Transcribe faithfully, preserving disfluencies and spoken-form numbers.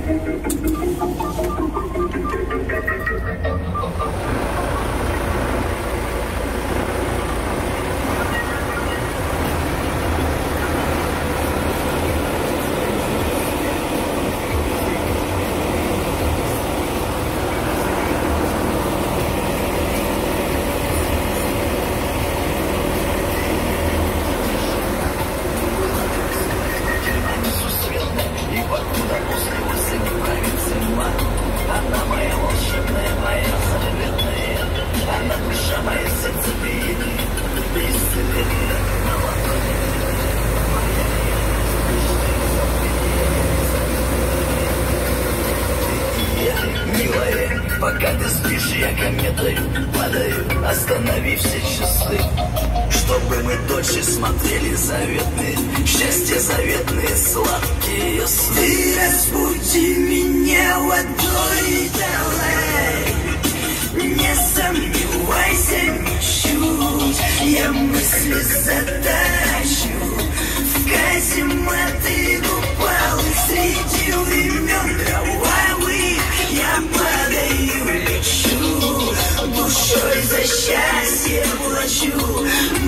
Пока ты спишь, я кометой падаю, останови все часы, чтобы мы дольше смотрели заветные, счастье заветные, сладкие сны. Ты разбуди меня водой, давай, не сомневайся ничуть, я мысли задачу в казематы упал среди времен кровавых. Я падаю, лечу, душой за счастье плачу.